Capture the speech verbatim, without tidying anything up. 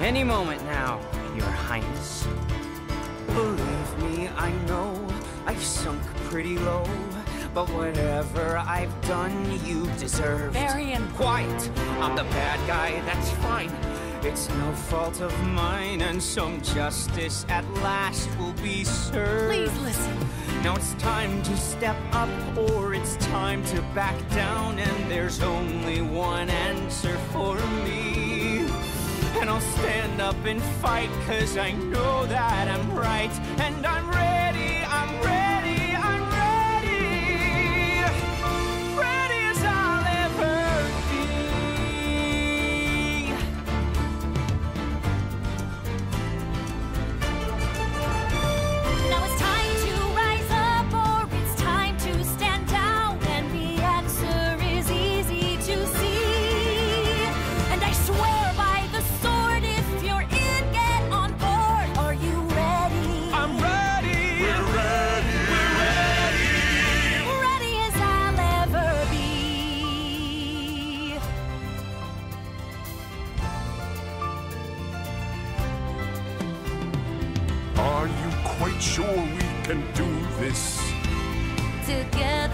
Any moment now, Your Highness. Believe me, I know I've sunk pretty low, but whatever I've done, you deserve. Varian. Quiet! I'm the bad guy, that's fine. It's no fault of mine, and some justice at last will be served. Please listen. Now it's time to step up, or it's time to back down, and there's only one answer for me. And I'll stand up and fight, cause I know that I'm right, and I'm ready, I'm ready, I'm ready. Ready as I'll ever be. Now it's time to rise up, or it's time to stand down, and the answer is easy to see. And I swear by the sword, if you're in, get on board. Are you ready? I'm ready. We're ready. We're ready. Ready as I'll ever be. Are you quite sure we can do this? Together